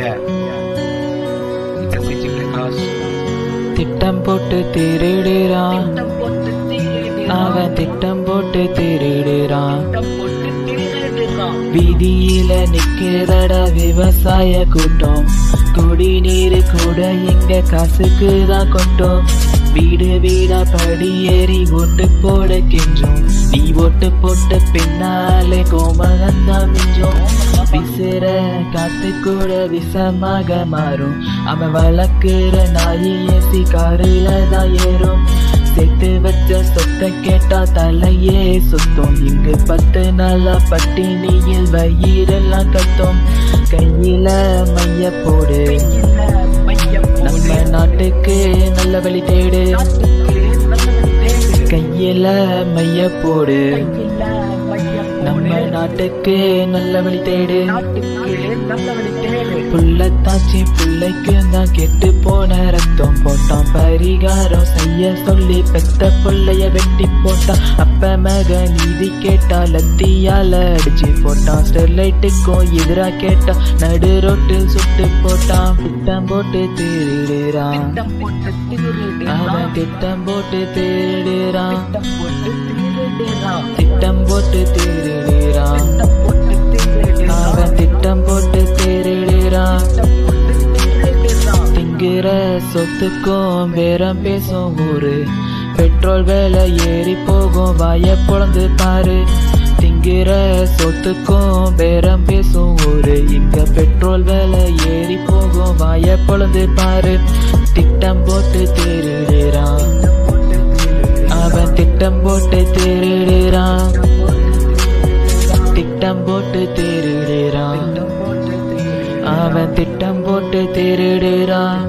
It's a city class. திட்டம் போட்டு திருடுறான் அவன் திட்டம் போட்டு திருடுறான் வீதியில நிக்கிறட விவசாய கூட்டம் குடிநீர் கூட எங்க காசுக்கு தான் கொட்டோம் வீடு வீடா படியேறி ஓட்டு போட கெஞ்சோம் நீ ஓட்டு போட்ட பின்னாலே கோமகந்தான் மிஞ்சோம் விசிற காத்து கூட விஷமாக மாறும் அவன் வளர்க்கிற நாயை ஏசி காரில தான் ஏறும் சேர்த்து வச்ச சொத்தை கேட்டா தலையே சுத்தம் இங்கு 10 நாளா பட்டினியில் வயிறெல்லாம் கத்தும் கையில மைய போடு நம்ம நாட்டுக்கு நல்ல வழி தேடு கையில மைய போடு நம்ம நாட்டுக்கு நல்ல வழி தேடு புள்ளத்தாச்சி பிள்ளைக்கு தான் கெட்டு போன ரத்தம் போட்டான் பரிகாரம் செய்ய சொல்லி பெத்த பிள்ளைய வெட்டி போட்டான் அப்ப மக நீதி கேட்டா லத்தியால அடிச்சு போட்டான் ஸ்டெர்லைட்டுக்கும் எதிரா கேட்டா நடு ரோட்டில் சுட்டு போட்டான் திட்டம் போட்டு திருடுறான் அவன் திட்டம் போட்டு திருடுறான் திட்டம் போட்டு திருடுறான் அவன் திட்டம் போட்டு திருடுறான் திங்கிற சொத்துக்கும் பேரம் பேசும் ஊரு பெட்ரோல் விலை ஏறி போகும் வாய பொழந்து பாரு திங்கிற சொத்துக்கும் பேரம் பேசும் ஊரு இங்க பெட்ரோல் விலை ஏறி போகும் வாய பொழந்து பாரு திட்டம் போட்டு திருடுறான் அவன் திட்டம் போட்டு திருடுறான் திட்டம் போட்டு திருடுறான் அவன் திட்டம் போட்டு திருடுறான்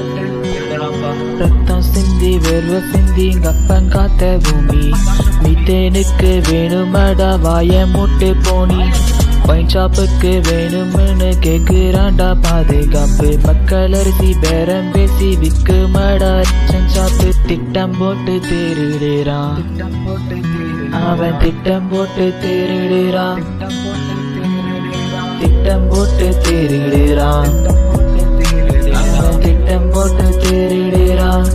ரத்தம் சிந்தி வேர்வை சிந்தி கப்பன் காத்த பூமி மீத்தேனுக்கு வேணுமடா வாய மூட்டு போனி வைன் ஷாப்புக்கு வேணும்னு கேக்குறாண்டா பாதுகாப்பு மக்கள் அரிசி பேரம் பேசி விக்குமடா ரச்சன் ஷாப்பு திட்டம் போட்டு திருடுறான் அவன் திட்டம் போட்டு திருடுறான் திட்டம் போட்டு திருடுறான் அவன் திட்டம் போட்டு திருடுறான்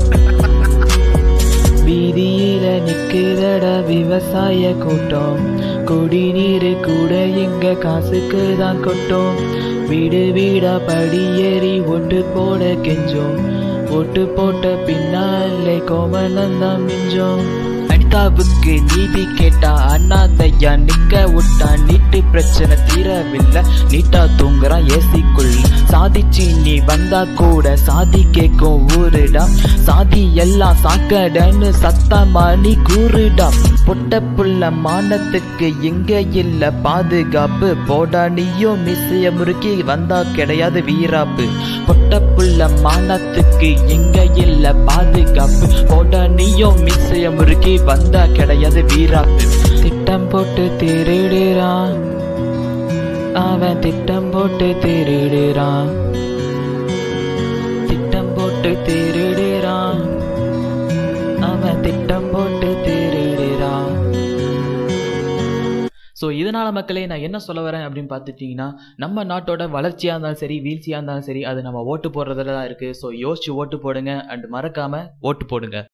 வீதியில நிக்கிறட விவசாய கூட்டம் குடிநீர் கூட எங்க காசுக்கு தான் கொட்டோம் வீடு வீடா படியேறி ஓட்டு போட கெஞ்சோம் ஓட்டு போட்ட பின்னாலே கோமனந்தான் மிஞ்சோம் அனிதாவுக்கு நீதி கேட்டா அண்ணாதையா நிக்க விட்டா நீட்டு பிரச்சனை தீரவில்லை நீட்டா தூங்குறான் ஏசிக்குள் சாதிச்சு நீ வந்தா கூட சாதி கேட்கும் ஊருடா சாதி எல்லாம் சாக்கடன்னு சத்தமா நீ கூறுடா பொட்ட புள்ள மானத்துக்கு எங்க இல்ல பாதுகாப்பு போடா நீயும் மிஸ்ஸைய முறுக்கி வந்தா கிடையாது வீராப்பு பொட்ட புள்ள மானத்துக்கு எங்க இல்ல பாதுகாப்பு போடா நீயும் மிஸ்ஸைய முறுக்கி வந்தா கிடையாது வீராப்பு திட்டம் போட்டு திருடுறான் அவன் திட்டம் போட்டு திருடுறான் திட்டம் போட்டு திருடுறான் அவன் திட்டம் போட்டு திருடுறான் ஸோ இதனால மக்களே நான் என்ன சொல்ல வரேன் அப்படின்னு பார்த்துட்டிங்கன்னா நம்ம நாட்டோட வளர்ச்சியாக இருந்தாலும் சரி வீழ்ச்சியாக இருந்தாலும் சரி அது நம்ம ஓட்டு போடுறதுல தான் இருக்குது ஸோ யோசிச்சு ஓட்டு போடுங்க அண்ட் மறக்காமல் ஓட்டு போடுங்க